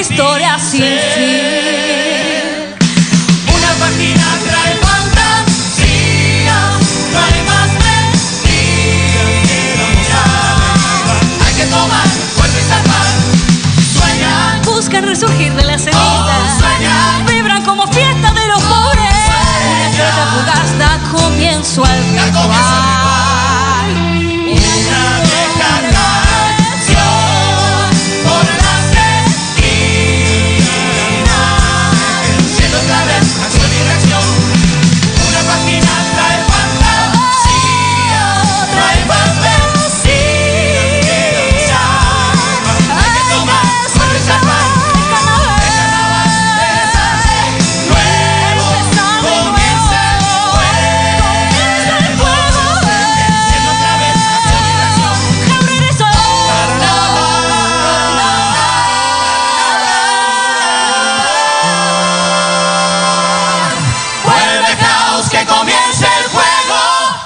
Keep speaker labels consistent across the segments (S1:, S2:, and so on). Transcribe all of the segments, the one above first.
S1: historia sin fin.
S2: Una página trae fantasía, trae más mentira. Hay que tomar, vuelve a zarpar. Sueñan,
S1: Buscan resurgir de las cenizas.
S2: todos sueñan.
S1: Vibran como fiesta de los pobres. Una estrella fugaz da comienzo al ritual.
S2: Una vieja canción por las esquinas. Siendo otra vez acción y reacción. Una página trae fantasía, trae más mentira. Hay que tomar, vuelve a zarpar. El carnaval deshace nuevo. Comienza el juego. Enciende otra vez acción y reacción. Vuelve caos, que comience el juego.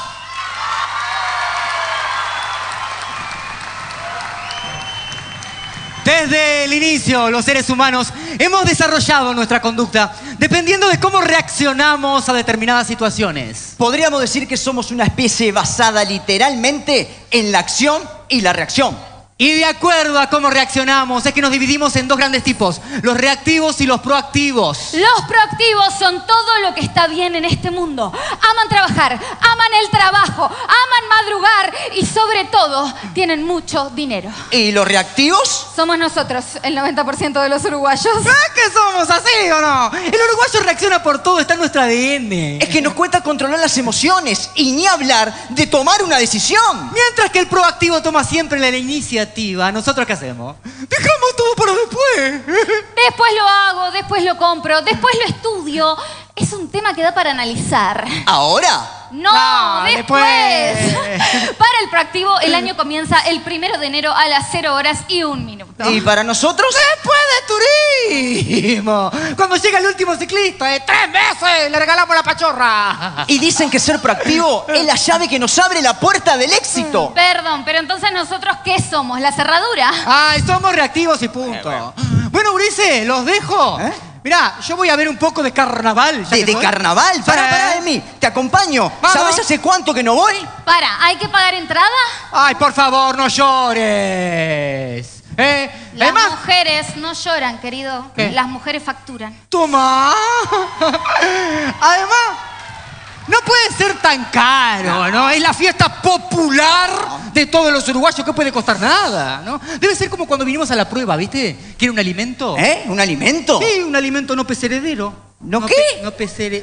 S3: Desde el inicio, los seres humanos hemos desarrollado nuestra conducta dependiendo de cómo reaccionamos a determinadas situaciones.
S4: Podríamos decir que somos una especie basada literalmente en la acción y la reacción.
S3: Y de acuerdo a cómo reaccionamos, es que nos dividimos en dos grandes tipos, los reactivos y los proactivos.
S5: Los proactivos son todo lo que está bien en este mundo. Aman trabajar, aman el trabajo, aman madrugar y sobre todo tienen mucho dinero.
S4: ¿Y los reactivos?
S5: Somos nosotros, el 90% de los uruguayos.
S3: ¿Sabes que somos así o no? El uruguayo reacciona por todo, está en nuestro ADN.
S4: Es que nos cuesta controlar las emociones y ni hablar de tomar una decisión.
S3: Mientras que el proactivo toma siempre la iniciativa, ¿nosotros qué hacemos? Dejamos todo para después.
S5: Después lo hago, después lo compro, después lo estudio. Es un tema que da para analizar.
S4: ¿Ahora?
S5: No,
S3: No,
S5: después.
S3: después.
S5: Para el proactivo, el año comienza el 1 de enero a las 0:01.
S4: ¿Y para nosotros?
S3: Después de turismo. Cuando llega el último ciclista de 3 meses, le regalamos la pachorra.
S4: Y dicen que ser proactivo es la llave que nos abre la puerta del éxito.
S5: Perdón, pero entonces nosotros, ¿qué somos? ¿La cerradura?
S3: Ay, somos reactivos y punto. Bueno, Ulises, los dejo.
S4: ¿Eh?
S3: Mirá, yo voy a ver un poco de carnaval. ¿ya
S4: ¿De
S3: que soy?
S4: carnaval? Pará, Emi. Te acompaño.
S3: Vamos.
S4: ¿Sabes hace cuánto que no voy?
S5: Para, ¿hay que pagar entrada?
S3: Ay, por favor, no llores.
S5: Las
S3: Además,
S5: mujeres no lloran, querido.
S3: ¿Qué?
S5: Las mujeres facturan.
S3: toma. Además, no puede ser tan caro, ¿no? Es la fiesta popular de todos los uruguayos, que puede costar nada, ¿no? Debe ser como cuando vinimos a la prueba, ¿viste? Que era un alimento.
S4: ¿Eh? ¿Un alimento?
S3: Sí, un alimento no perecedero.
S4: ¿No qué?
S3: No perecedero.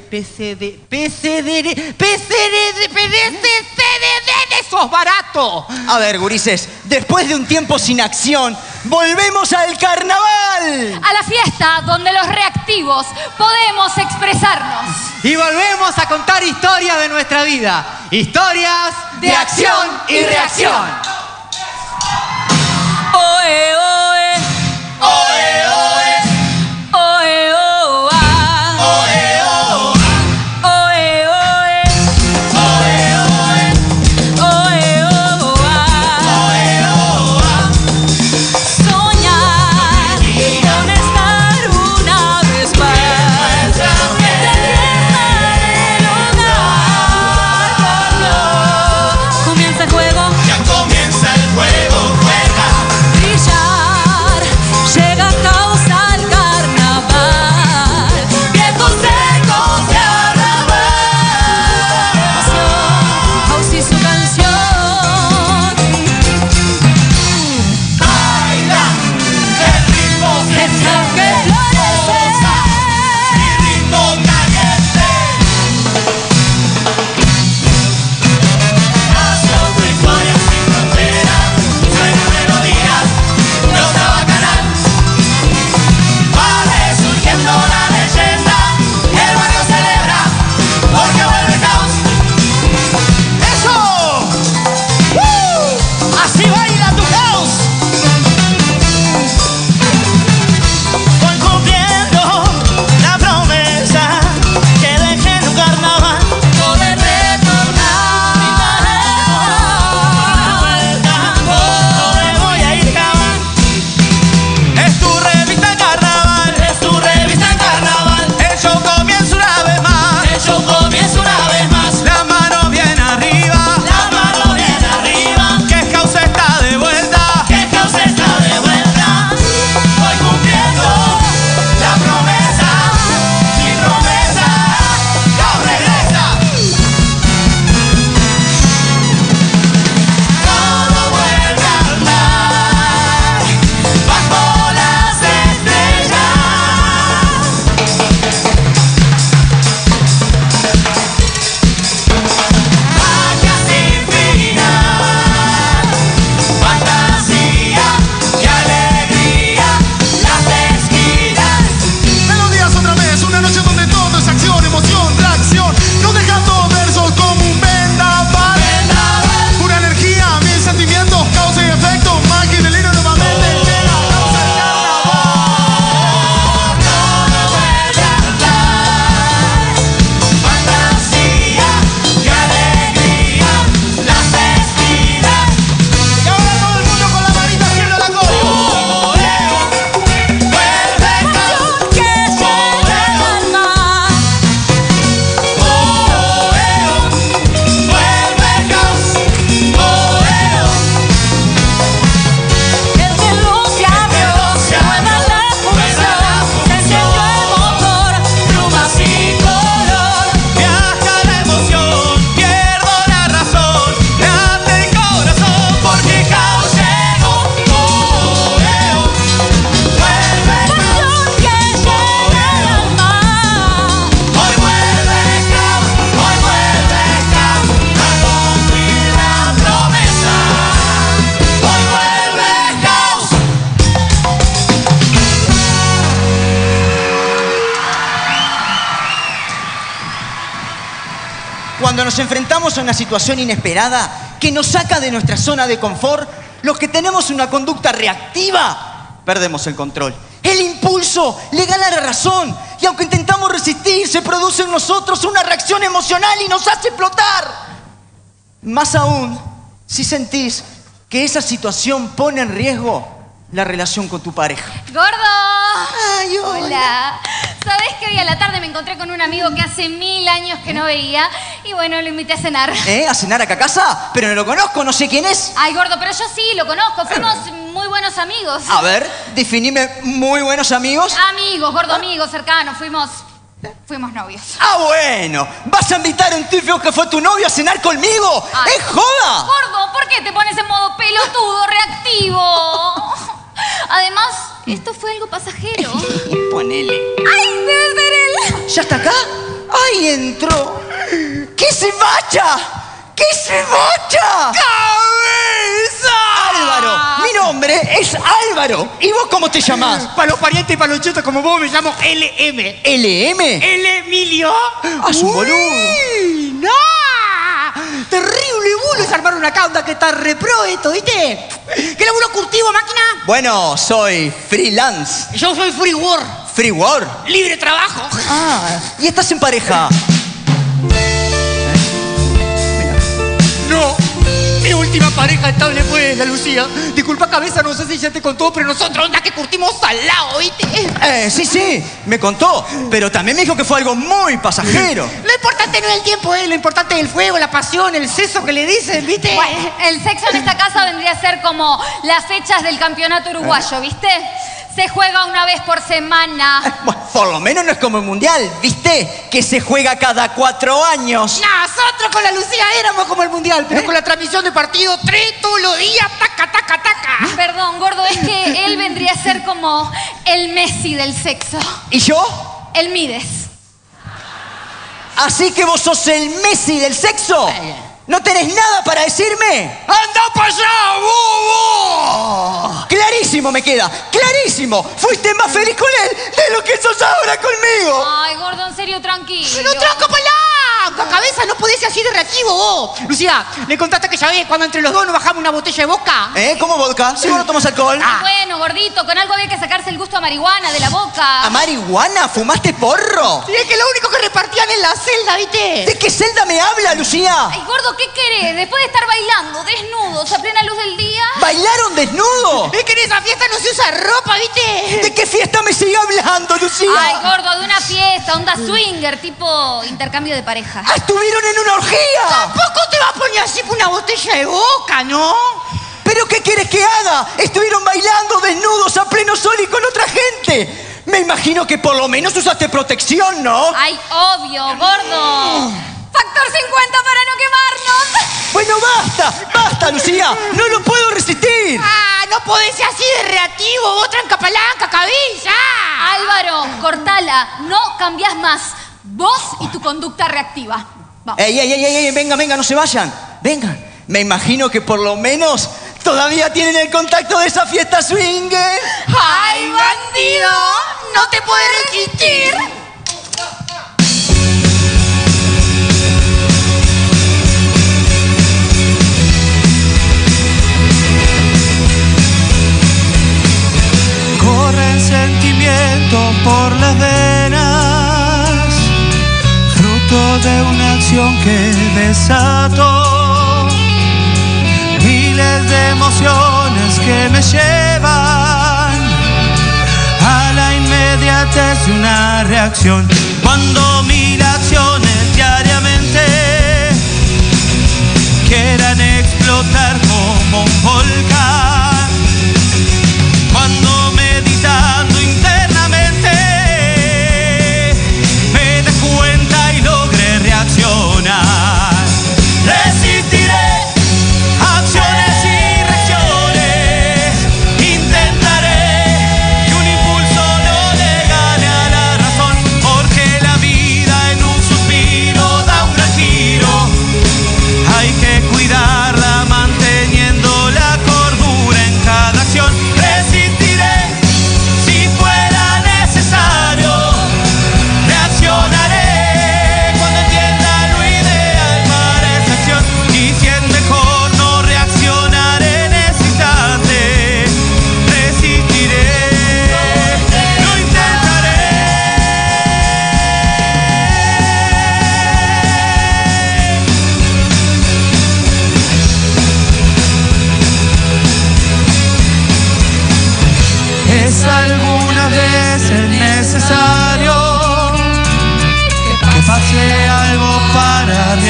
S3: ¡Sos barato!
S4: A ver, gurises, después de un tiempo sin acción, ¡volvemos al carnaval!
S5: A la fiesta donde los reactivos podemos expresarnos.
S3: Y volvemos a contar historias de nuestra vida. Historias
S4: De acción y reacción.
S1: Oe, oe,
S2: Oe, oe,
S1: oe, oh, ah.
S2: oe, oh,
S1: Oe, oe,
S2: oe, oe,
S1: oe, oh, ah.
S2: oe, oh,
S1: Soñar con estar una vez más en la fiesta del hogar. Comienza el juego,
S2: ya comienza el juego, juega.
S1: brilla
S4: nos enfrentamos a una situación inesperada que nos saca de nuestra zona de confort, los que tenemos una conducta reactiva, perdemos el control. El impulso le gana la razón y aunque intentamos resistir, se produce en nosotros una reacción emocional y nos hace explotar. Más aún, si sentís que esa situación pone en riesgo la relación con tu pareja.
S5: ¡Gordo!
S4: Ay,
S5: Hola. ¿Sabés que hoy a la tarde me encontré con un amigo que hace 1000 años que no veía? Y bueno, lo invité a cenar.
S4: ¿A cenar acá a casa? Pero no lo conozco, no sé quién es.
S5: Ay, gordo, pero yo sí, lo conozco. Fuimos muy buenos amigos.
S4: A ver, definime muy buenos amigos.
S5: Amigos, gordo, amigos, cercanos. Fuimos novios.
S4: Ah, bueno. ¿Vas a invitar a un tipo que fue tu novio a cenar conmigo?
S5: Ay.
S4: ¡Es joda!
S5: Gordo, ¿por qué te pones en modo pelotudo, reactivo? Además, esto fue algo pasajero.
S4: Ponele.
S5: ¡Ay, debe ser él!
S4: ¿Ya está acá? ¡Ay, entró! ¡Que se vaya! ¡Que se vaya!
S3: ¡Cabeza!
S4: Álvaro, mi nombre es Álvaro. ¿Y vos cómo te llamás?
S3: Para los parientes y para los chetos como vos me llamo LM.
S4: ¿LM?
S3: ¿El Emilio?
S4: ¡Es un boludo!
S3: ¡Uy, no! Terrible bulo es armar una cauda que está repro esto, ¿viste? ¿Qué laburo curtivo, máquina?
S4: Bueno, soy freelance.
S3: Yo soy free work,
S4: ¿Free work?
S3: libre trabajo.
S4: Ah, ¿y estás en pareja?
S3: No, mi última pareja estable fue la Lucía. Disculpa, cabeza, no sé si ya te contó, pero nosotros onda que curtimos al lado, ¿viste?
S4: Sí, me contó. Pero también me dijo que fue algo muy pasajero.
S3: Lo importante no es el tiempo, lo importante es el fuego, la pasión, el sexo que le dicen, ¿viste?
S5: Bueno, el sexo en esta casa vendría a ser como las fechas del campeonato uruguayo, ¿viste? Se juega una vez por semana.
S4: Bueno, por lo menos no es como el mundial, ¿viste? Que se juega cada 4 años.
S3: Nosotros con la Lucía éramos como el mundial, pero con la transmisión de partido 3 todos los días, taca, taca, taca.
S5: Perdón, gordo, es que él vendría a ser como el Messi del sexo.
S4: ¿Y yo?
S5: El Mides.
S4: Así que vos sos el Messi del sexo. ¿No tenés nada para decirme?
S3: ¡Anda para allá, bobo!
S4: Clarísimo me queda, clarísimo. Fuiste más feliz con él de lo que sos ahora conmigo.
S5: Ay, gordo, en serio, tranquilo.
S3: ¡Pero tranco palanca! Cabeza, no podés ser así de reactivo vos. Lucía, ¿le contaste que ya ves cuando entre los dos nos bajamos una botella de vodka?
S4: ¿Cómo vodka? ¿Si vos no tomas alcohol?
S5: Bueno, gordito, con algo había que sacarse el gusto a marihuana de la boca.
S4: ¿A marihuana? ¿Fumaste porro?
S3: Y es que lo único que repartían en la celda, ¿viste?
S4: ¿De qué celda me habla, Lucía?
S5: Ay, gordo, ¿qué querés? Después de estar bailando, desnudos, a plena luz del día.
S4: ¿Bailaron desnudo?
S3: Es que en esa fiesta no se usa ropa, ¿viste?
S4: ¿De qué fiesta me sigue hablando, Lucía?
S5: Ay, gordo, de una fiesta, onda swinger, tipo intercambio de pareja.
S4: ¡Ah, estuvieron en una orgía!
S3: Tampoco te vas a poner así por una botella de vodka, ¿no?
S4: ¿Pero qué quieres que haga? Estuvieron bailando desnudos a pleno sol y con otra gente. Me imagino que por lo menos usaste protección, ¿no?
S5: Ay, obvio, gordo. Factor 50 para no quemarnos.
S4: Bueno, basta, Lucía. No lo puedo resistir.
S3: No podés ser así de reactivo, vos tranca palanca, cabeza.
S5: Álvaro, cortala, no cambiás más. Vos y tu conducta reactiva. Vamos.
S4: Ey, venga, no se vayan. Vengan. Me imagino que por lo menos todavía tienen el contacto de esa fiesta swinger.
S3: ¡Ay, bandido! ¡No te puedes resistir!
S2: Corren sentimientos por las venas, fruto de una acción que desató miles de emociones que me llevan a la inmediatez de una reacción. Cuando mil acciones diariamente quieran explotar como un volcán, cuando meditando internamente me dé cuenta y logré reaccionar, resistiré acciones y reacciones, intentaré que un impulso no le gane a la razón, porque la vida en un suspiro da un gran giro, hay que cuidarla manteniendo la cordura.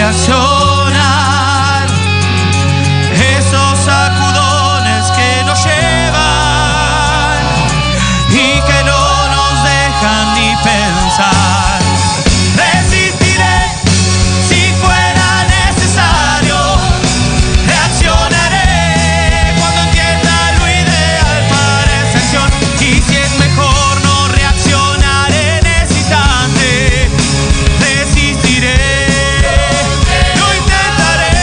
S2: reaccionar. Esos sacudones que nos llevan y que no nos dejan ni pensar. Resistiré si fuera necesario. Reaccionaré cuando entienda lo ideal para esa acción. Y si es mejor no reaccionar en ese instante, resistiré, lo intentaré.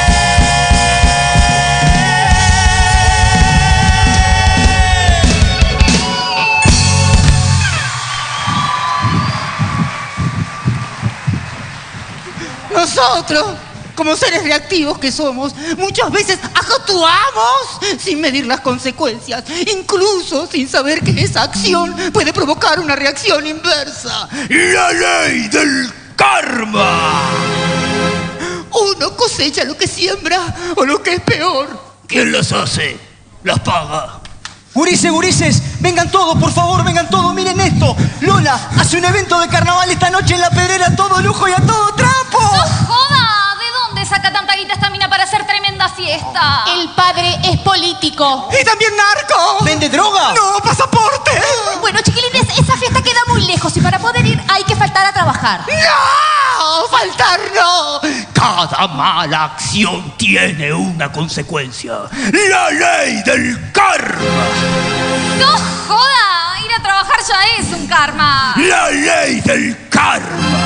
S3: Nosotros, como seres reactivos que somos, muchas veces actuamos sin medir las consecuencias, incluso sin saber que esa acción puede provocar una reacción inversa.
S2: La ley del karma.
S3: Uno cosecha lo que siembra, o lo que es peor,
S2: ¿Quién las hace? Las paga.
S4: Gurises, vengan todos, por favor, vengan todos, miren esto. Lola hace un evento de carnaval esta noche en La Pedrera, a todo lujo y a todo trapo.
S5: ¡No joda! ¿De dónde saca tanta guita esta mina para hacer tremenda fiesta?
S1: El padre es político.
S3: y también narco.
S4: ¿Vende droga?
S3: ¡No, pasaporte!
S1: Bueno, chiquilines, esa fiesta queda muy lejos y para poder ir hay que faltar a trabajar.
S3: ¡No! ¡Faltar no!
S2: Cada mala acción tiene una consecuencia. La ley del karma.
S5: ¡No joda! Ir a trabajar ya es un karma.
S2: La ley del karma.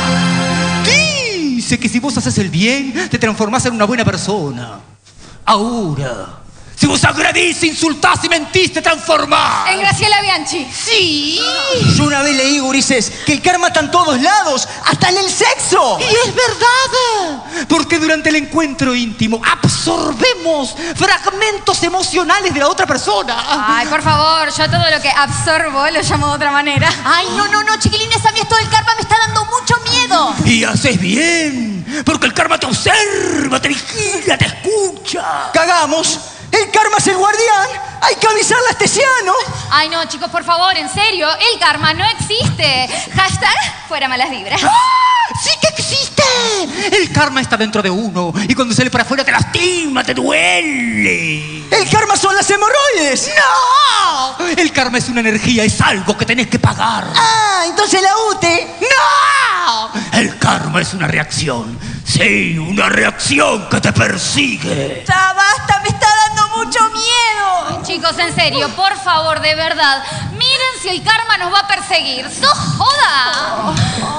S3: Dice que si vos haces el bien, te transformás en una buena persona. Ahora, si vos agredís, insultás y mentís, te transformás.
S5: En Graciela Bianchi.
S3: Sí.
S4: Yo una vez leí, gurises, que el karma está en todos lados, hasta en el sexo.
S3: Y es verdad, porque durante el encuentro íntimo absorbemos fragmentos emocionales de la otra persona.
S5: Ay, por favor, yo todo lo que absorbo lo llamo de otra manera.
S1: Ay, no, chiquilines, a mí esto del karma me está dando mucho miedo.
S2: Y haces bien, porque el karma te observa, te vigila, te escucha.
S4: Cagamos. El karma es el guardián. Hay que avisarle a Estesiano.
S5: Ay, no, chicos, por favor, en serio, el karma no existe. Hashtag fuera malas vibras.
S3: ¡Sí que existe! El karma está dentro de uno y cuando sale para afuera te lastima, te duele.
S4: El karma son las hemorroides.
S3: ¡No! El karma es una energía, es algo que tenés que pagar.
S4: Ah, entonces la UTE.
S3: ¡No!
S2: El karma es una reacción. Sí, una reacción que te persigue.
S1: Ya basta, me está dando mucho miedo.
S5: Chicos, en serio, por favor, de verdad, miren si el karma nos va a perseguir. ¡No joda!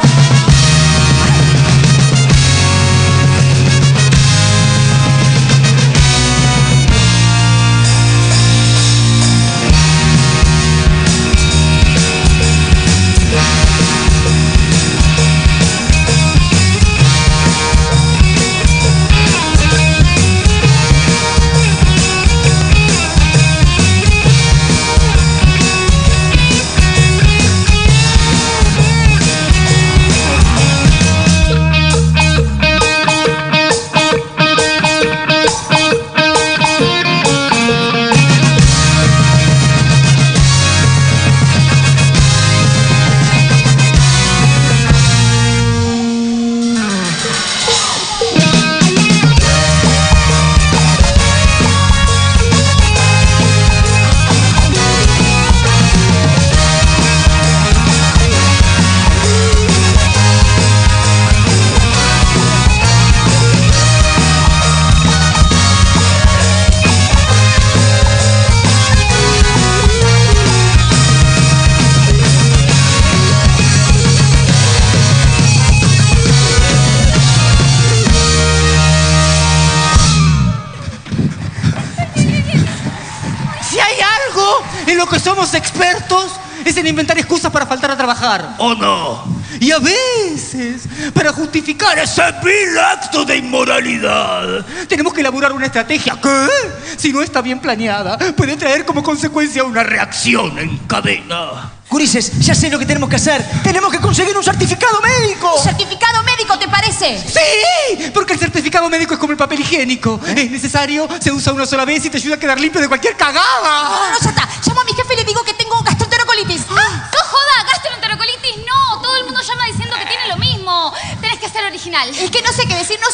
S3: En lo que somos expertos es en inventar excusas para faltar a trabajar.
S2: ¿O no?
S3: Y a veces, para justificar
S2: Ese vil acto de inmoralidad.
S3: tenemos que elaborar una estrategia que, si no está bien planeada, puede traer como consecuencia una reacción en cadena.
S4: Gurises, ya sé lo que tenemos que hacer. Tenemos que conseguir un certificado médico.
S1: ¿Certificado médico te parece?
S3: ¡Sí! Porque el certificado médico es como el papel higiénico. Es necesario, se usa una sola vez y te ayuda a quedar limpio de cualquier cagada.
S1: No, ya está. Llamo a mi jefe y le digo que tengo gastroenterocolitis.
S5: ¡No joda! ¿Gastroenterocolitis? No, todo el mundo llama diciendo que tiene lo mismo. Tenés que ser original.
S1: Es que no sé qué decir, no sé si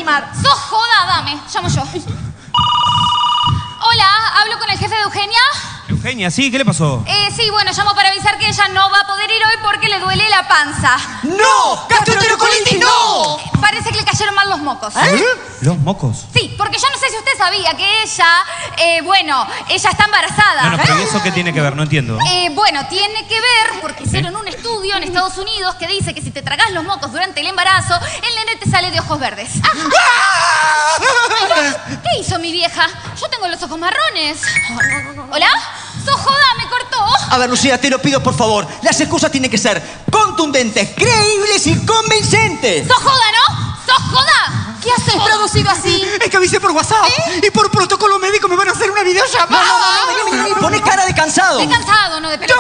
S6: animar.
S5: ¡Sos joda, dame! Llamo yo. Hola, ¿hablo con el jefe de Eugenia?
S2: Eugenia, sí, ¿qué le pasó?
S5: Sí, bueno, llamo para avisar que ella no va a poder ir hoy porque le duele la panza.
S4: ¡No! ¡Gastroenterocolitis no!
S5: Parece que le cayeron mal los mocos.
S2: ¿Los mocos?
S5: Sí, porque yo no sé si usted sabía que ella, ella está embarazada.
S2: No, pero ¿y eso qué tiene que ver? No entiendo.
S5: Bueno, tiene que ver porque hicieron un estudio en Estados Unidos que dice que si te tragás los mocos durante el embarazo, el nene te sale de ojos verdes. ¿Qué hizo mi vieja? Yo tengo los ojos marrones. ¿Hola? ¡Sos joda! ¡Me cortó!
S4: A ver, Lucía, te lo pido por favor. Las excusas tienen que ser contundentes, creíbles y convincentes.
S5: ¡Sos joda, no! ¡Sos joda! ¿Qué haces producido así?
S3: Es que avisé por WhatsApp y por protocolo médico me van a hacer una videollamada.
S4: Vení, poné cara de cansado.
S5: De cansado, no de pelotudo.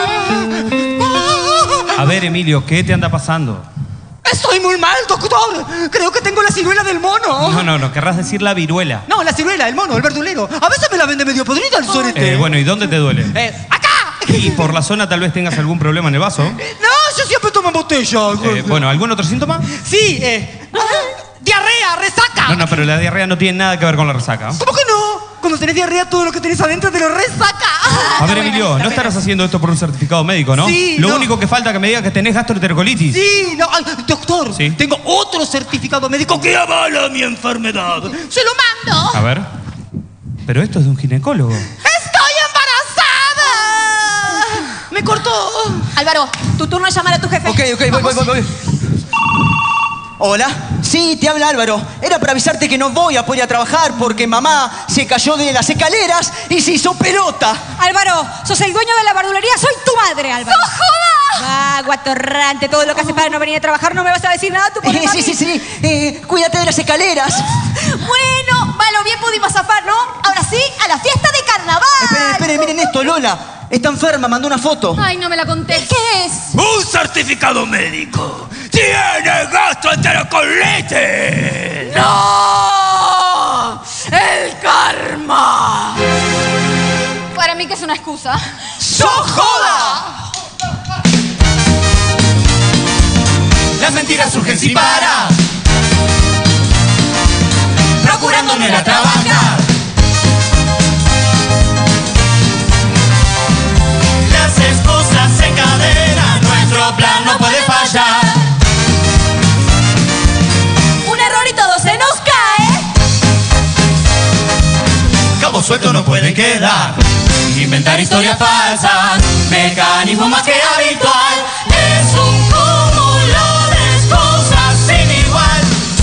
S2: A ver, Emilio, ¿qué te anda pasando?
S3: Estoy muy mal, doctor. Creo que tengo la ciruela del mono.
S2: No, querrás decir la viruela.
S3: No, la ciruela, el mono, el verdulero. A veces me la vende medio podrida el sorete.
S2: Bueno, ¿y dónde te duele?
S3: ¡Acá!
S2: ¿Y por la zona tal vez tengas algún problema en el vaso?
S3: No, yo siempre tomo en botella.
S2: Bueno, ¿algún otro síntoma?
S3: Sí, diarrea, resaca.
S2: No, pero la diarrea no tiene nada que ver con la resaca.
S3: ¿Cómo que no? Cuando tenés diarrea, todo lo que tenés adentro te lo resaca.
S2: A ver, Emilio, no estarás haciendo esto por un certificado médico, ¿no?
S3: Sí,
S2: Lo
S3: no.
S2: único que falta es que me digas que tenés gastroenterocolitis.
S3: Sí, no, ay, doctor,
S2: Sí.
S3: tengo otro certificado médico que avala mi enfermedad. Se lo mando.
S2: A ver. Pero esto es de un ginecólogo.
S3: ¡Estoy embarazada! Me cortó.
S6: Álvaro, tu turno es llamar a tu jefe.
S4: Ok, voy. Hola. Sí, te habla Álvaro. Era para avisarte que no voy a poder ir a trabajar porque mamá se cayó de las escaleras y se hizo pelota.
S6: Álvaro, sos el dueño de la verdulería, soy tu madre, Álvaro.
S5: ¡Sos joda!
S6: Guatorrante, todo lo que haces para no venir a trabajar, no me vas a decir nada, tú pobre mami.
S4: Sí. Cuídate de las escaleras.
S6: Bueno, malo, bien pudimos zafar, ¿no? Ahora sí, a la fiesta de carnaval.
S4: Esperen, miren esto, Lola. Está enferma, mandó una foto.
S5: Ay, no me la conté.
S6: ¿Qué es?
S7: ¡Un certificado médico! ¡Tiene gastroenterocolitis!
S6: ¡No! ¡El karma!
S5: Para mí que es una excusa.
S4: ¡Sos joda!
S7: Las mentiras surgen sin parar, procurando no ir a trabajar. Las excusas se encadenan, nuestro plan no puede fallar.
S6: Un error y todo se nos cae.
S7: Cabos sueltos no pueden quedar, inventar historias falsas, mecanismo más que habitual. Es un cúmulo de excusas sin igual.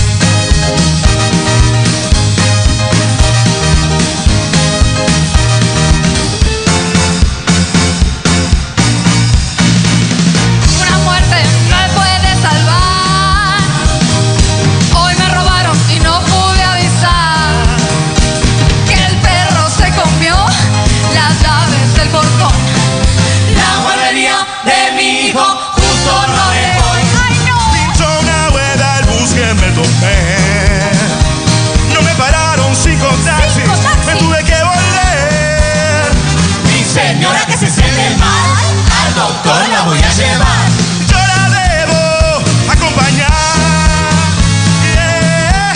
S5: Una muerte me puede salvar. Hoy me robaron y no pude avisar que el perro se comió las llaves del portón.
S7: La guardería de mi hijo justo no es hoy.
S5: ¡Ay, no!
S8: Pinchó una rueda el bus que me topé. No me pararon 5 taxis, me tuve que volver.
S7: Mi señora que se siente mal, al doctor la voy a llevar.
S8: Yo la debo acompañar. Yeah.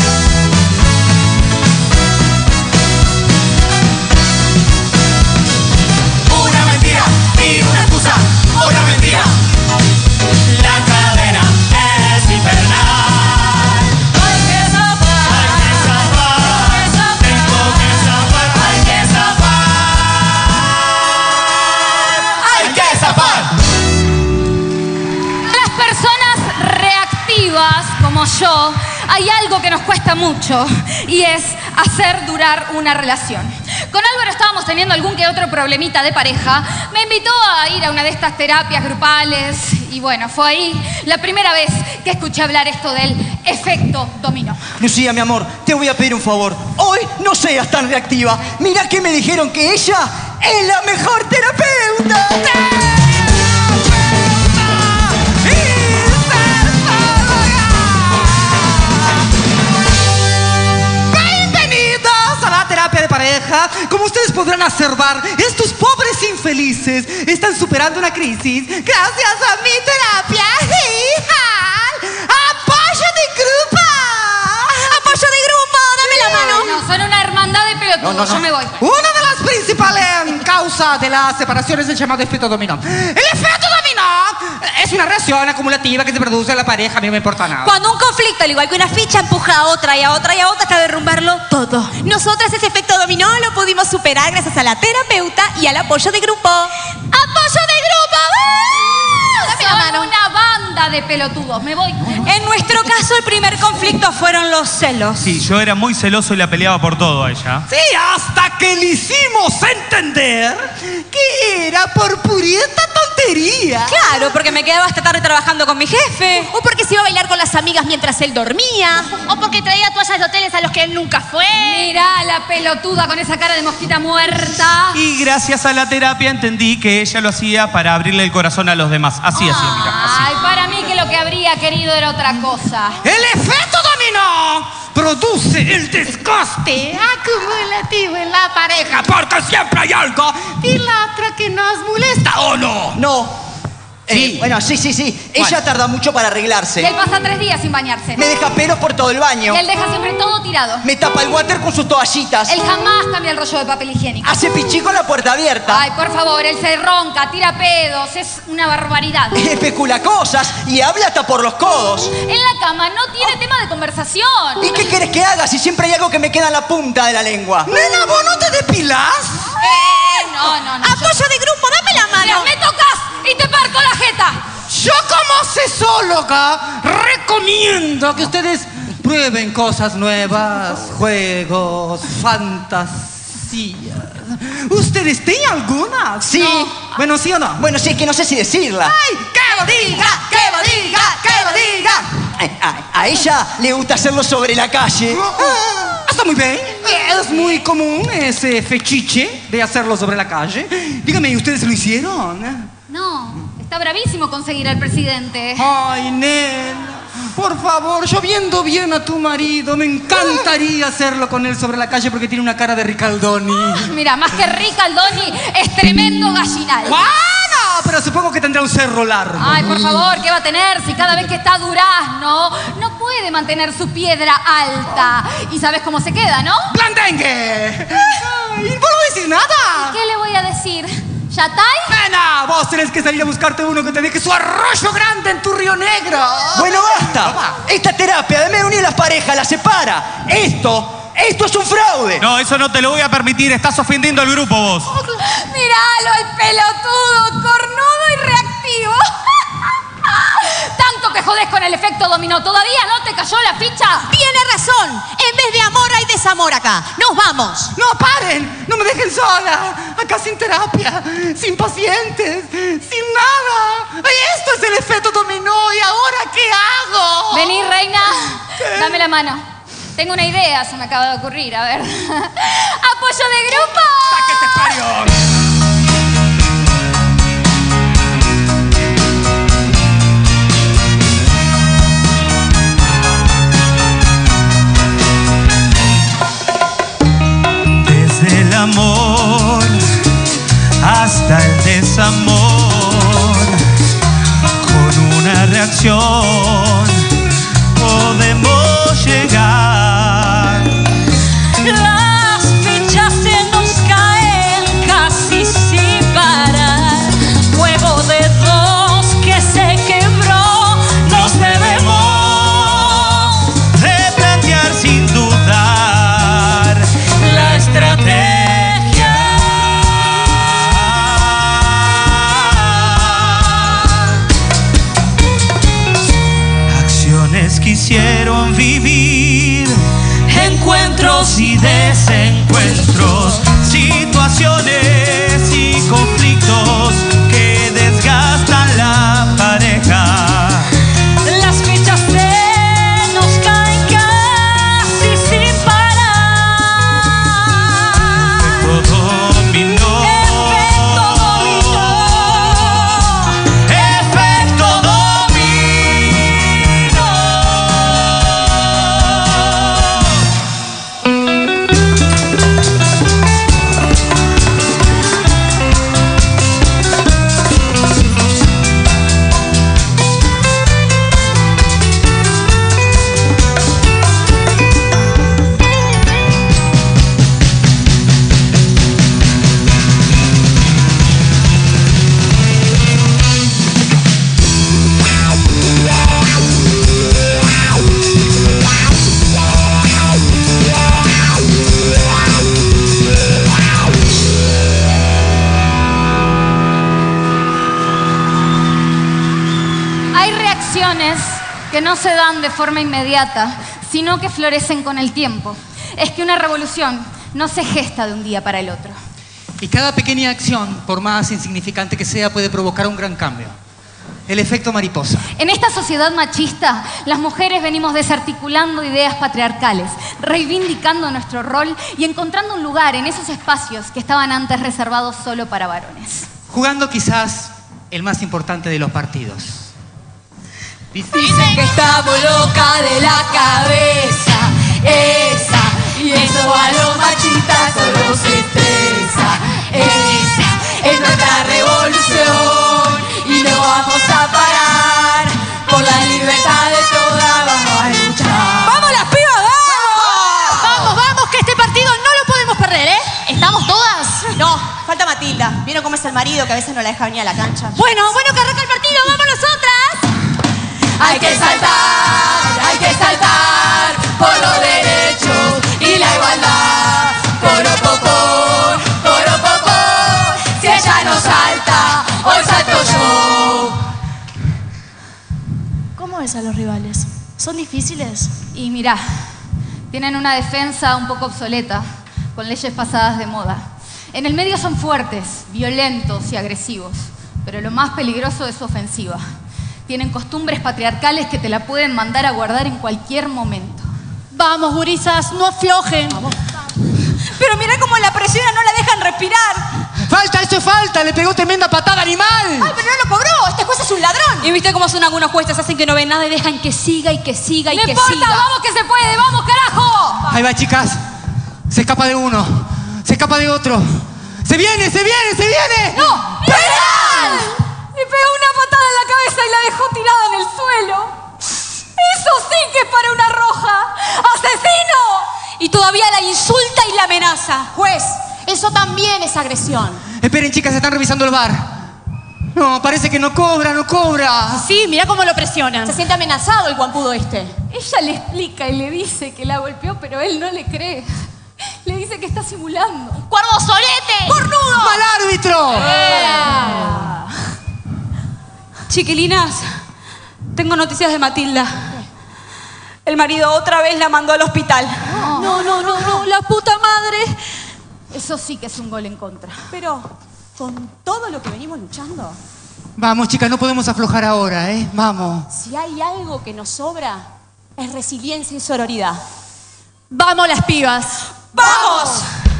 S7: Una mentira y una excusa, otra mentira. La cadena es infernal. Hay que zafar, tengo que zafar, hay que zafar.
S5: Las personas reactivas como yo, hay algo que nos cuesta mucho y es hacer durar una relación. Con Álvaro estábamos teniendo algún que otro problemita de pareja. Me invitó a ir a una de estas terapias grupales y bueno, fue ahí la primera vez que escuché hablar esto del efecto dominó.
S4: Lucía, mi amor, te voy a pedir un favor. Hoy no seas tan reactiva. Mirá que me dijeron que ella es la mejor terapeuta.
S3: Bienvenidos a la terapia de pareja. Como ustedes podrán observar, estos pobres infelices están superando una crisis gracias a mi terapia. ¡Apoyo de grupo! ¡Apoyo
S5: pelotudo, yo me voy.
S3: Una de las principales causas de las separaciones es el llamado efecto dominó. El efecto dominó es una reacción acumulativa que se produce en la pareja. A mí no me importa nada.
S6: Cuando un conflicto, al igual que una ficha, empuja a otra y a otra y a otra hasta derrumbarlo todo. Nosotras ese efecto dominó lo pudimos superar gracias a la terapeuta y al apoyo de grupo.
S5: ¡Apoyo de grupo!
S6: Dame la mano.
S5: Son una banda de pelotudos, me voy.
S6: En nuestro caso, el primer conflicto fueron los celos.
S2: Sí, yo era muy celoso y la peleaba por todo a ella.
S3: Sí, hasta que le hicimos entender que era por purita tontería.
S6: Claro, porque me quedaba hasta tarde trabajando con mi jefe. O porque se iba a bailar con las amigas mientras él dormía.
S5: O porque traía toallas de hoteles a los que él nunca fue. Mirá la pelotuda con esa cara de mosquita muerta.
S2: Y gracias a la terapia entendí que ella lo hacía para abrirle el corazón a los demás. Así hacía, mira, así.
S5: Ay, para mí que lo que habría querido era otra cosa.
S3: El efecto dominó produce el desgaste acumulativo en la pareja porque siempre hay algo y la otra que nos molesta, ¿o no?
S4: No.
S3: Sí.
S4: Bueno, sí. Ella tarda mucho para
S5: Y
S4: arreglarse.
S5: él pasa 3 días sin bañarse.
S4: Me deja pelos por todo el baño.
S5: Y él deja siempre todo tirado.
S4: Me tapa el water con sus toallitas.
S5: Él jamás cambia el rollo de papel higiénico.
S4: Hace pichí con la puerta abierta.
S5: Ay, por favor, él se ronca, tira pedos, es una barbaridad.
S4: Especula cosas y habla hasta por los codos.
S5: En la cama no tiene tema de conversación.
S4: ¿Y qué quieres que haga si siempre hay algo que me queda en la punta de la lengua?
S3: Nena, ¿vos no te depilás?
S5: No.
S6: Apoyo de grupo, dame la
S5: Mira,
S6: mano.
S5: me tocas y te parto la jeta.
S3: Yo como sexóloga recomiendo que ustedes prueben cosas nuevas, juegos, fantasías. ¿Ustedes tienen alguna?
S4: Sí.
S3: No. Bueno, ¿sí o no?
S4: Bueno, sí, es que no sé si decirla.
S3: ¡Ay, que lo diga! ¡Que lo diga! ¡Que lo diga!
S4: A ella le gusta hacerlo sobre la calle.
S3: Está muy bien. Es muy común ese fetiche de hacerlo sobre la calle. Dígame, ¿ustedes lo hicieron?
S5: No, está bravísimo conseguir al presidente.
S3: Ay, nena, por favor, yo viendo bien a tu marido, me encantaría hacerlo con él sobre la calle porque tiene una cara de Ricaldoni.
S5: Mira, más que Ricaldoni, es tremendo gallinal.
S3: Bueno, pero supongo que tendrá un cerro largo.
S5: Ay, por favor, ¿qué va a tener si cada vez que está Durazno no puede mantener su piedra alta? Y sabes cómo se queda, ¿no?
S3: ¡Blandengue! Ay, ¿vos no decís nada?
S5: ¿Qué le voy a decir? ¿Yatay?
S3: Nena, vos tenés que salir a buscarte uno que te deje su arroyo grande en tu Río Negro.
S4: Bueno, basta. Esta terapia de unir las parejas la separa. Esto es un fraude.
S2: No, eso no te lo voy a permitir. Estás ofendiendo al grupo vos.
S5: Míralo, el pelotudo, cornudo y reactivo. Tanto que jodés con el efecto dominó. ¿Todavía no te cayó la ficha?
S6: Tiene razón. En vez de amor hay desamor acá. Nos vamos.
S3: No, paren, no me dejen sola. Acá sin terapia, sin pacientes, sin nada. Ay, esto es el efecto dominó. ¿Y ahora qué hago?
S5: Vení, reina. Dame la mano. Tengo una idea, se me acaba de ocurrir. A ver. ¡Apoyo de grupo!
S3: ¡Que te parió!
S2: Desde el amor hasta el desamor, con una reacción podemos llegar.
S1: Las fichas se nos caen casi sin parar. Fuego de dos que se quebró. Nos debemos
S2: Replantear sin dudar
S1: la estrategia.
S2: acciones que hicieron vivir encuentros y desencuentros, situaciones y conflictos que desgastan la pareja.
S1: Las fichas se nos caen casi sin parar.
S2: Todo dominó.
S1: Efecto dominó.
S2: Efecto dominó.
S5: revoluciones que no se dan de forma inmediata, sino que florecen con el tiempo. Es que una revolución no se gesta de un día para el otro.
S3: Y cada pequeña acción, por más insignificante que sea, puede provocar un gran cambio. El efecto mariposa.
S5: En esta sociedad machista, las mujeres venimos desarticulando ideas patriarcales, reivindicando nuestro rol y encontrando un lugar en esos espacios que estaban antes reservados solo para varones.
S3: Jugando quizás el más importante de los partidos.
S1: Dicen que estamos locas de la cabeza, esa, y eso a los machistas solo se estresa. Esa es nuestra revolución y no vamos a parar. Por la libertad de todas vamos a luchar.
S6: ¡Vamos las pibas, vamos! Vamos, vamos, que este partido no lo podemos perder, ¿eh? ¿Estamos todas?
S9: No, falta Matilda. ¿Vieron cómo es el marido que a veces no la deja venir a la cancha?
S6: Bueno, que arranca el partido, vamos nosotras.
S1: Hay que saltar por los derechos y la igualdad. Poco, si ella no salta, hoy salto yo.
S10: ¿Cómo ves a los rivales? ¿Son difíciles?
S5: Y mirá, tienen una defensa un poco obsoleta, con leyes pasadas de moda. En el medio son fuertes, violentos y agresivos, pero lo más peligroso es su ofensiva. Tienen costumbres patriarcales que te la pueden mandar a guardar en cualquier momento.
S6: Vamos, gurisas, no aflojen. Vamos.
S9: Pero mirá cómo la presionan, no la dejan respirar.
S3: ¡Falta, eso es falta! ¡Le pegó tremenda patada, animal!
S9: ¡Ay, pero no lo cobró! ¡Este juez es un ladrón!
S6: ¿Y viste cómo son algunos jueces? Hacen que no ven nada y dejan que siga y que siga y
S5: ¡No
S6: que
S5: importa!
S6: siga.
S5: ¡Vamos que se puede! ¡Vamos, carajo!
S3: Ahí va, chicas. Se escapa de uno. Se escapa de otro. ¡Se viene!
S5: ¡No! ¡Penal! Le pegó una patada en la cabeza y la dejó tirada en el suelo. ¡Eso sí que es para una roja! ¡Asesino!
S6: Y todavía la insulta y la amenaza.
S9: Juez, eso también es agresión.
S3: Esperen, chicas, están revisando el bar. No, parece que no cobra.
S6: Sí, mira cómo lo presionan.
S9: Se siente amenazado el guampudo este.
S5: Ella le explica y le dice que la golpeó, pero él no le cree. Le dice que está simulando.
S6: ¡Cuervo solete!
S9: ¡Cornudo!
S3: ¡Mal árbitro!
S6: Chiquilinas, tengo noticias de Matilda. El marido otra vez la mandó al hospital.
S5: No, la puta madre. Eso sí que es un gol en contra.
S9: Pero, con todo lo que venimos luchando,
S3: Vamos, chicas, no podemos aflojar ahora, ¿eh? Vamos.
S9: si hay algo que nos sobra, es resiliencia y sororidad.
S6: ¡Vamos las pibas!
S9: ¡Vamos!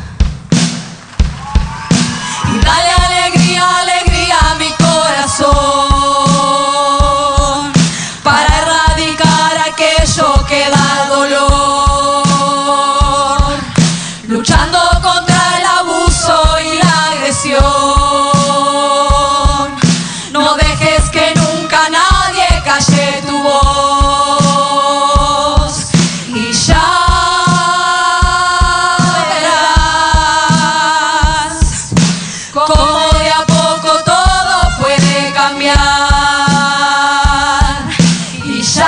S1: Y dale alegría, alegría a mi corazón, para erradicar aquello que da dolor, luchando contra el abuso y la agresión. No dejes que nunca nadie calle tu voz, y ya verás cómo de a poco todo puede cambiar. Y ya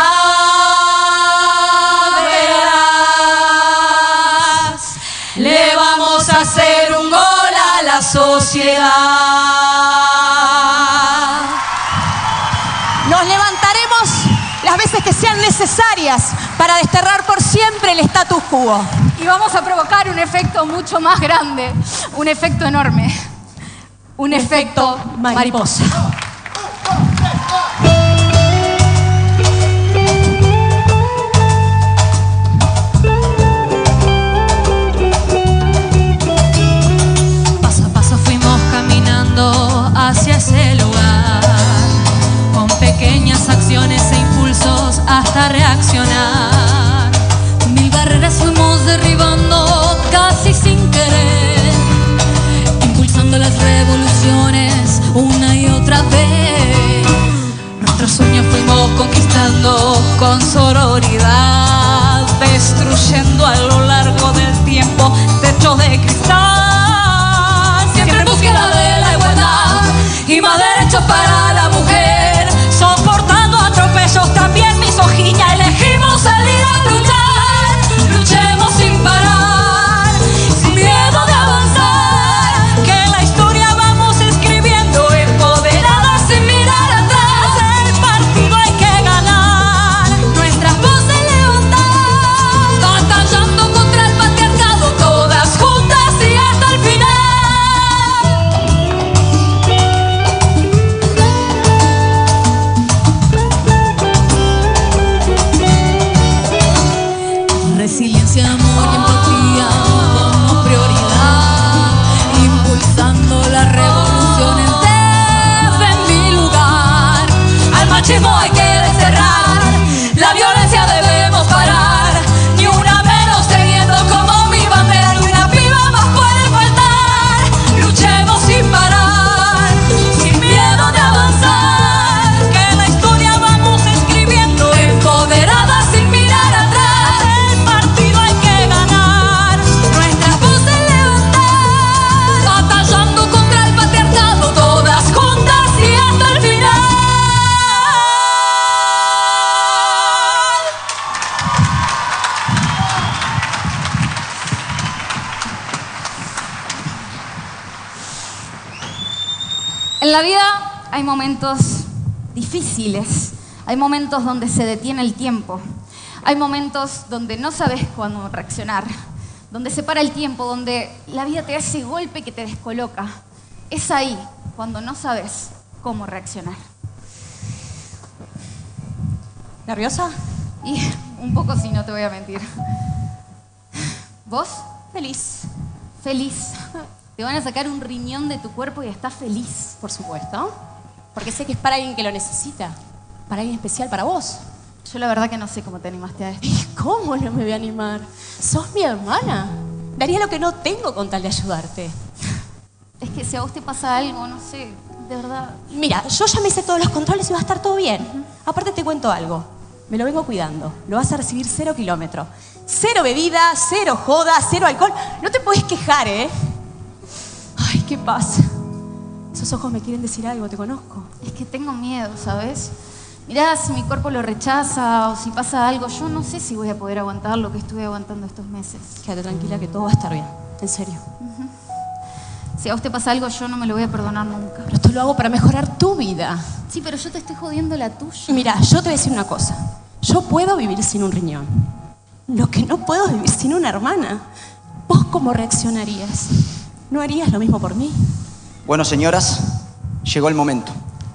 S1: verás, le vamos a hacer un gol a la sociedad.
S9: Nos levantaremos las veces que sean necesarias para desterrar por siempre el status quo.
S5: Y vamos a provocar un efecto mucho más grande. Un efecto enorme. Un efecto mariposa.
S1: Paso a paso fuimos caminando hacia ese lugar, con pequeñas acciones e impulsos hasta reaccionar. Mil barreras fuimos derribando casi sin querer, impulsando las revoluciones una y otra vez. Nuestros sueños fuimos conquistando con sororidad, destruyendo a lo largo del tiempo techos de cristal. Siempre en búsqueda de la igualdad y más derechos para la mujer, soportando atropellos, también misoginia. Elegimos salir a luchar, luchemos sin parar, sin miedo de avanzar, que la historia vamos escribiendo, empoderadas sin mirar atrás. El partido hay que ganar.
S5: hay momentos difíciles, hay momentos donde se detiene el tiempo, hay momentos donde no sabes cuándo reaccionar, donde se para el tiempo, donde la vida te da ese golpe que te descoloca. Es ahí cuando no sabes cómo reaccionar.
S9: ¿Nerviosa?
S5: Y un poco, si no te voy a mentir. ¿Vos?
S9: Feliz.
S5: Feliz. Te van a sacar un riñón de tu cuerpo y estás feliz.
S9: Por supuesto. Porque sé que es para alguien que lo necesita. Para alguien especial, para vos.
S5: Yo la verdad que no sé cómo te animaste a esto.
S9: ¿Y cómo no me voy a animar? Sos mi hermana. Daría lo que no tengo con tal de ayudarte.
S5: Es que si a vos te pasa algo, no sé, de verdad.
S9: Mira, yo ya me hice todos los controles y va a estar todo bien. Aparte te cuento algo. Me lo vengo cuidando. Lo vas a recibir 0 kilómetros. 0 bebida, 0 joda, 0 alcohol. No te podés quejar, ¿eh? Ay, qué paz. Esos ojos me quieren decir algo, te conozco.
S5: Es que tengo miedo, ¿sabes? Mirá, si mi cuerpo lo rechaza o si pasa algo, yo no sé si voy a poder aguantar lo que estuve aguantando estos meses.
S9: Quédate tranquila que todo va a estar bien. En serio.
S5: Si a vos te pasa algo, yo no me lo voy a perdonar nunca.
S9: Pero esto lo hago para mejorar tu vida.
S5: Sí, pero yo te estoy jodiendo la tuya.
S9: Mira, yo te voy a decir una cosa. Yo puedo vivir sin un riñón. Lo que no puedo es vivir sin una hermana. ¿Vos cómo reaccionarías? ¿No harías lo mismo por mí?
S4: Bueno, señoras, llegó el momento.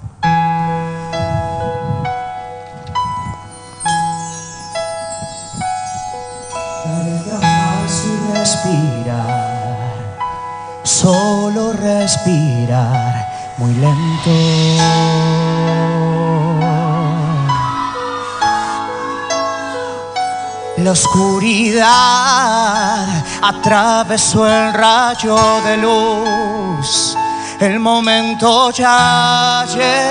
S11: Fácil respirar, solo respirar muy lento. La oscuridad atravesó el rayo de luz. El momento ya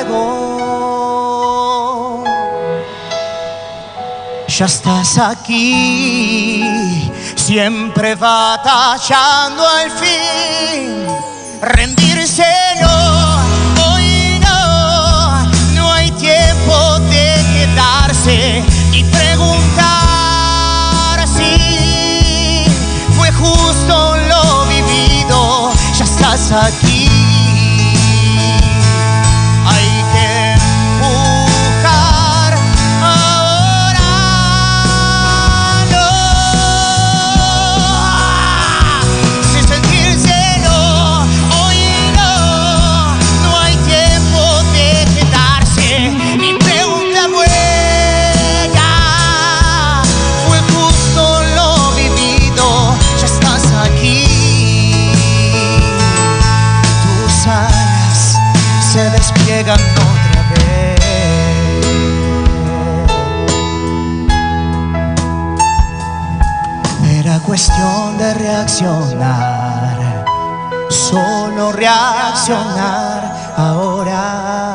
S11: llegó. Ya estás aquí, siempre batallando al fin. Rendirse no, hoy no. No hay tiempo de quedarse y preguntar si fue justo lo vivido. Ya estás aquí. Hay que empujar ahora. No, sin sentírselo, hoy no. No hay tiempo de quedarse. Mi pregunta buena, fue justo lo vivido. Ya estás aquí. Tus alas se despliegan otra vez. Era cuestión de reaccionar, solo reaccionar ahora.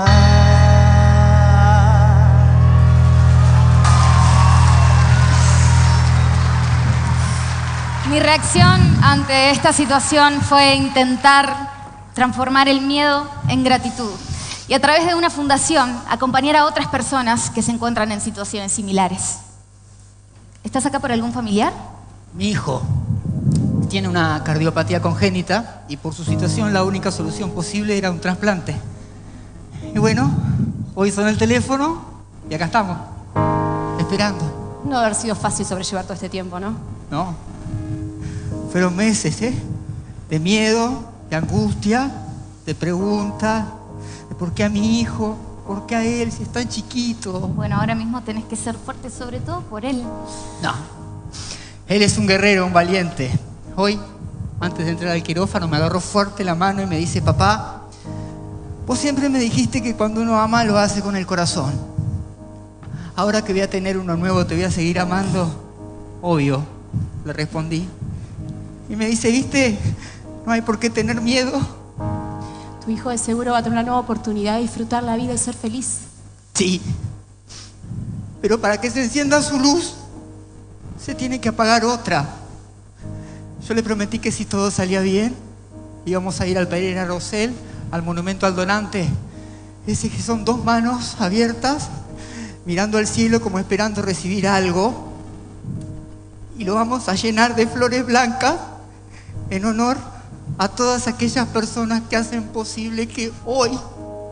S5: Mi reacción ante esta situación fue intentar transformar el miedo en gratitud y a través de una fundación acompañar a otras personas que se encuentran en situaciones similares. ¿Estás acá por algún familiar?
S3: Mi hijo tiene una cardiopatía congénita y por su situación la única solución posible era un trasplante. Y bueno, hoy sonó el teléfono y acá estamos, esperando.
S9: No haber sido fácil sobrellevar todo este tiempo, ¿no?
S3: No, fueron meses, de miedo, de angustia, de preguntas, de por qué a mi hijo, por qué a él, si es tan chiquito.
S5: Bueno, ahora mismo tenés que ser fuerte, sobre todo por él.
S3: No, él es un guerrero, un valiente. Hoy, antes de entrar al quirófano, me agarró fuerte la mano y me dice: papá, vos siempre me dijiste que cuando uno ama lo hace con el corazón. Ahora que voy a tener uno nuevo, ¿te voy a seguir amando? Obvio, le respondí. Y me dice: ¿viste? No hay por qué tener miedo.
S9: Tu hijo de seguro va a tener una nueva oportunidad de disfrutar la vida y ser feliz.
S3: Sí, pero para que se encienda su luz, se tiene que apagar otra. Yo le prometí que si todo salía bien, íbamos a ir al Pereira Rosell, al monumento al donante. Ese que son 2 manos abiertas, mirando al cielo como esperando recibir algo. Y lo vamos a llenar de flores blancas en honor a todas aquellas personas que hacen posible que hoy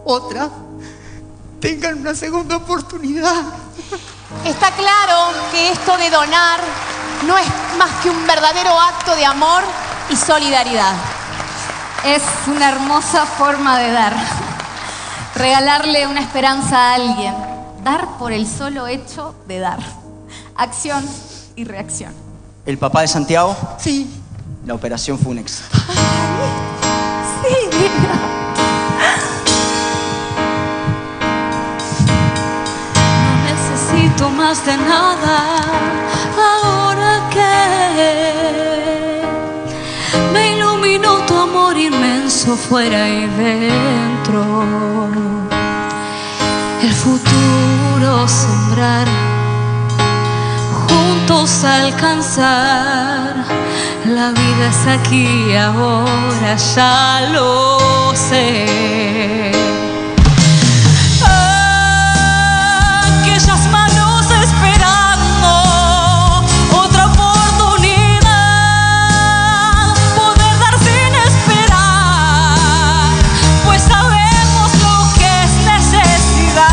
S3: otra tengan una segunda oportunidad.
S9: Está claro que esto de donar no es más que un verdadero acto de amor y solidaridad.
S5: Es una hermosa forma de dar. Regalarle una esperanza a alguien. Dar por el solo hecho de dar. Acción y reacción.
S4: ¿El papá de Santiago?
S3: Sí.
S4: La operación fue un éxito.
S5: Sí.
S1: No necesito más de nada ahora que me iluminó tu amor inmenso fuera y dentro. El futuro sembrar, juntos alcanzar. La vida es aquí ahora, ya lo sé. Aquellas manos esperando otra oportunidad, poder dar sin esperar, pues sabemos lo que es necesidad.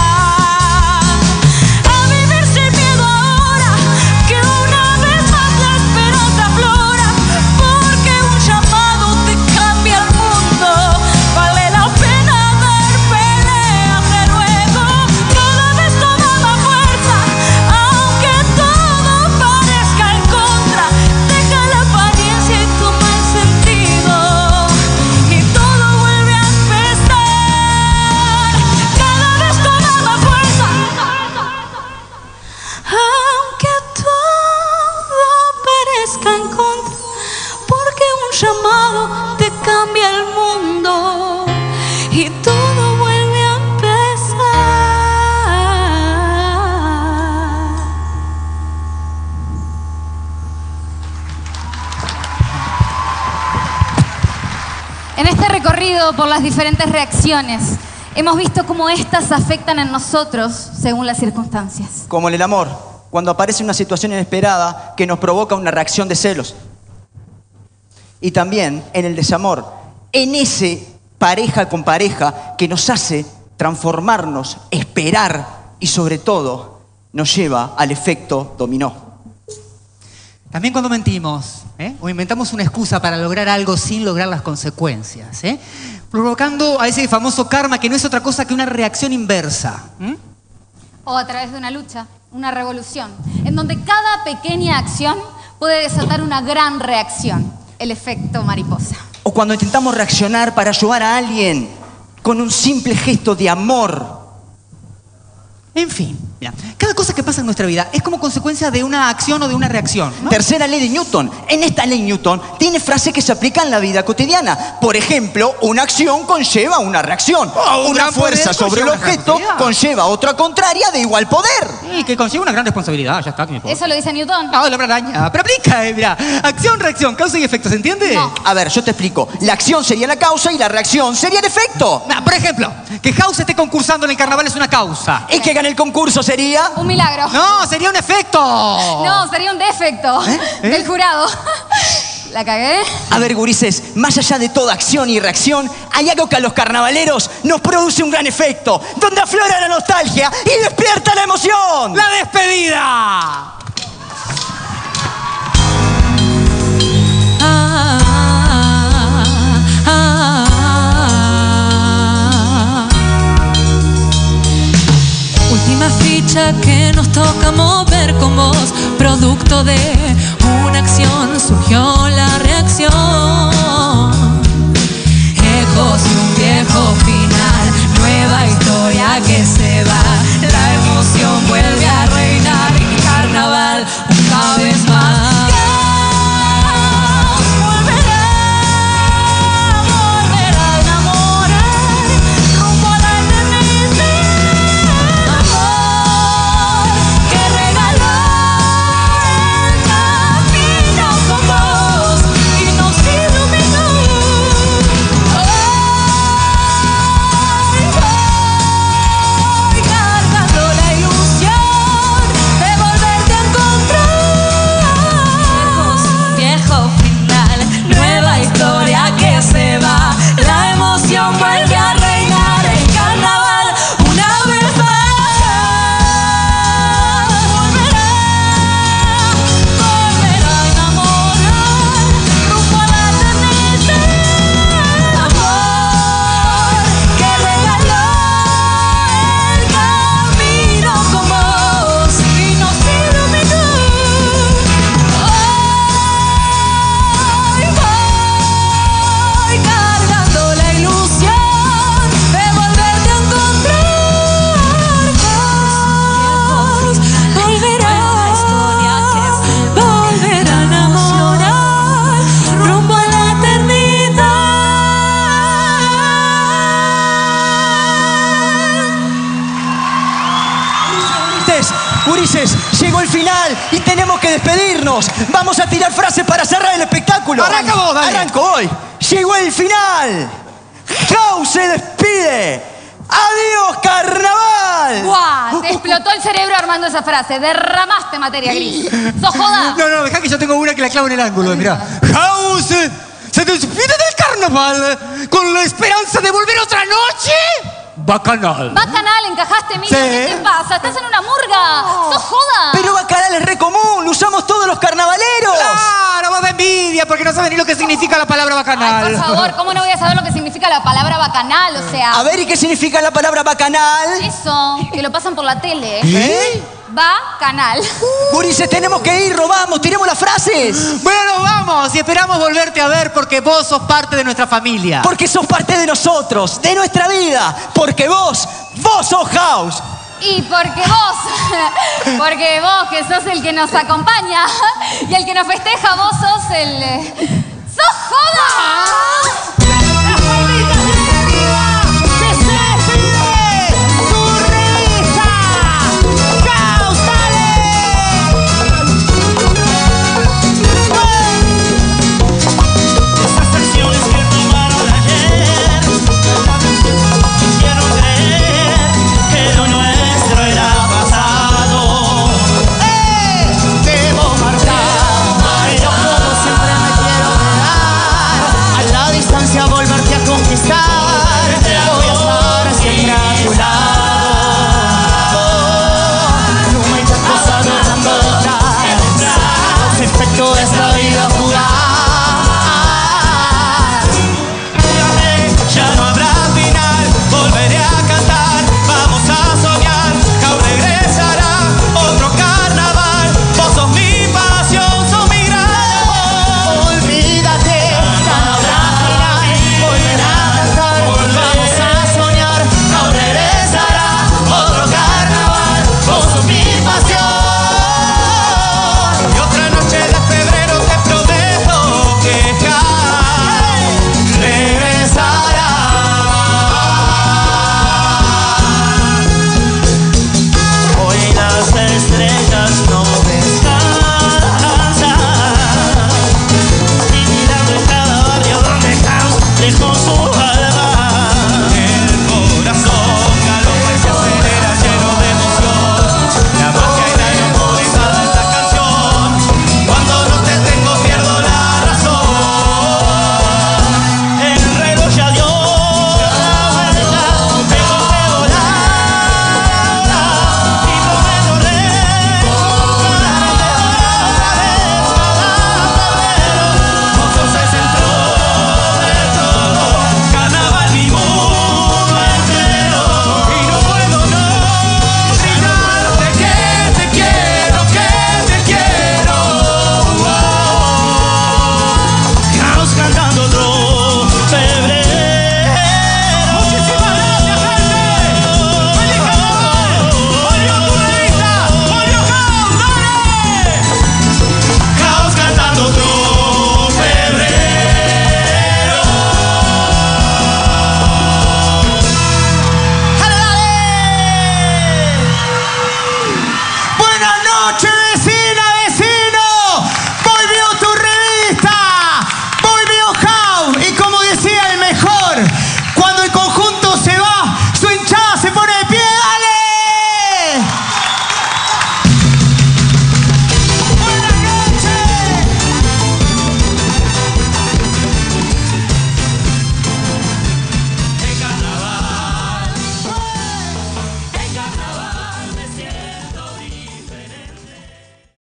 S1: A vivir sin miedo ahora, que una vez más la esperanza aflora, porque un llamado te cambia el mundo. Vale la pena dar peleas de nuevo. Cada vez toma más fuerza, aunque todo parezca en contra. Deja la apariencia y toma el sentido, y todo vuelve a empezar. Cada vez toma más fuerza, aunque todo parezca en contra, porque un llamado te cambia el mundo y todo vuelve a empezar.
S5: En este recorrido por las diferentes reacciones, hemos visto cómo éstas afectan en nosotros según las circunstancias.
S4: Como en el amor, cuando aparece una situación inesperada que nos provoca una reacción de celos. Y también en el desamor, en ese pareja con pareja que nos hace transformarnos, esperar y sobre todo nos lleva al efecto dominó.
S3: También cuando mentimos, o inventamos una excusa para lograr algo sin lograr las consecuencias, provocando a ese famoso karma que no es otra cosa que una reacción inversa.
S5: O a través de una lucha, una revolución, en donde cada pequeña acción puede desatar una gran reacción, el efecto mariposa.
S4: O cuando intentamos reaccionar para ayudar a alguien con un simple gesto de amor.
S3: En fin, mira, cada cosa que pasa en nuestra vida es como consecuencia de una acción o de una reacción, ¿no?
S4: Tercera ley de Newton. En esta ley Newton tiene frases que se aplican en la vida cotidiana. Por ejemplo, una acción conlleva una reacción. Una fuerza sobre el objeto conlleva otra contraria de igual poder.
S3: Y que conlleva una gran responsabilidad, ya está. Que me puedo.
S5: ¿Eso lo dice Newton?
S3: No, la braña. Pero aplica, mira. Acción, reacción, causa y efecto, ¿se entiende?
S5: No.
S4: A ver, yo te explico. La acción sería la causa y la reacción sería el efecto.
S3: Por ejemplo, que House esté concursando en el carnaval es una causa.
S4: ¿Y que gane el concurso sería?
S5: Un milagro.
S3: No, sería un efecto.
S5: No, sería un defecto del jurado. ¿La cagué?
S4: A ver, gurises, más allá de toda acción y reacción, hay algo que a los carnavaleros nos produce un gran efecto, donde aflora la nostalgia y despierta la emoción.
S3: ¡La despedida!
S1: Última ficha que nos toca mover con vos, producto de una acción surgió la reacción. Ecos de un viejo final, nueva historia que se va. La emoción vuelve a reinar en carnaval una vez más.
S4: Gurises, llegó el final y tenemos que despedirnos. Vamos a tirar frases para cerrar el espectáculo.
S3: Arranca vos, dale.
S4: Arranco hoy. Llegó el final. House se despide. ¡Adiós, carnaval!
S5: ¡Guau! Te explotó el cerebro armando esa frase. Derramaste materia gris. ¿Sos joda?
S3: No, dejá que yo tengo una que la clavo en el ángulo. Mirá. House se despide del carnaval con la esperanza de volver otra noche. Bacanal.
S5: Bacanal, encajaste, Emilio.
S4: Sí.
S5: ¿Qué te pasa? Estás en una murga. ¿Sos joda?
S4: Pero bacanal es re común, lo usamos todos los carnavaleros.
S3: Claro, vos de envidia porque no sabes ni lo que significa la palabra bacanal.
S5: Ay, por favor, ¿cómo no voy a saber lo que significa la palabra bacanal? O sea...
S4: A ver, ¿y qué significa la palabra bacanal?
S5: Eso, que lo pasan por la tele.
S4: ¿Eh?
S5: Bacanal.
S4: Gurises, tenemos que ir, robamos, tiremos las frases.
S3: Bueno, nos vamos y esperamos volverte a ver porque vos sos parte de nuestra familia.
S4: Porque sos parte de nosotros, de nuestra vida. Porque vos sos House.
S5: Y porque vos que sos el que nos acompaña y el que nos festeja, vos sos el... ¡Sos joda!